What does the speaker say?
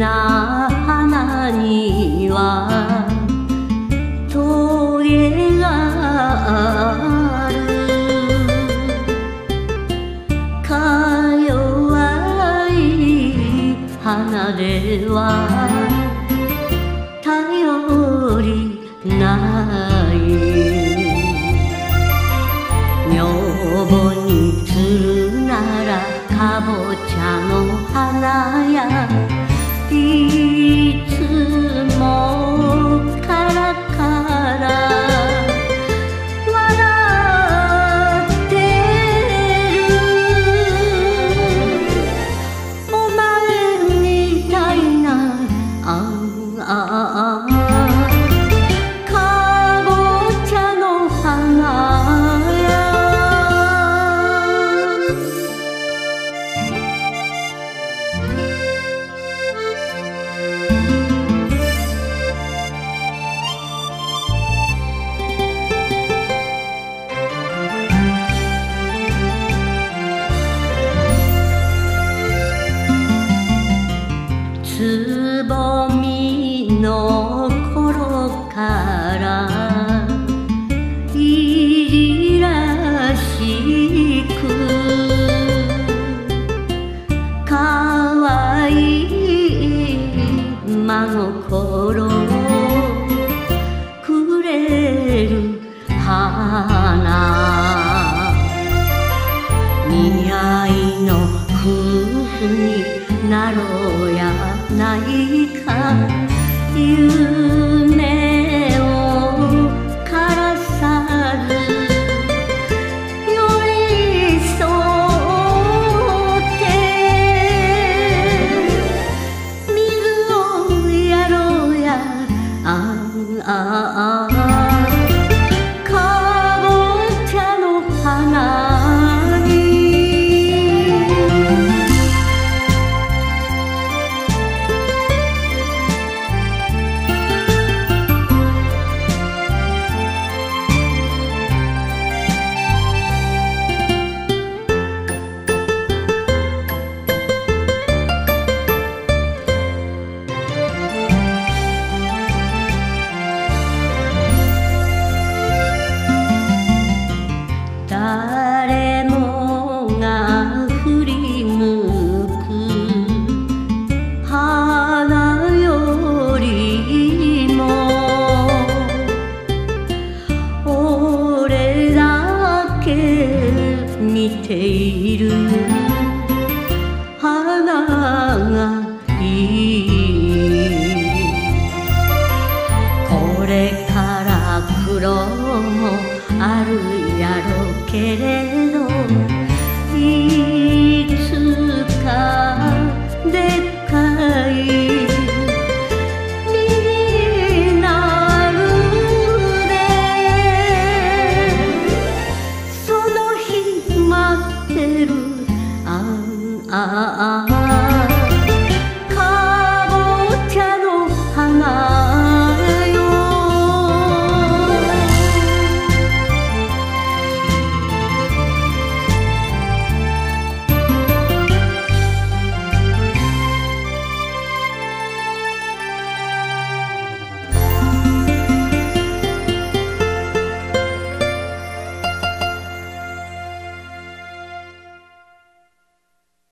な花にはトゲがある。か弱い花では頼りない。女房にするならかぼちゃの花や、いつもカラカラ笑ってる。お前みたいなかぼちゃの花や。つぼみの頃からいじらしくかわいい真心くれる花。見合いの夫婦になろうやないか夢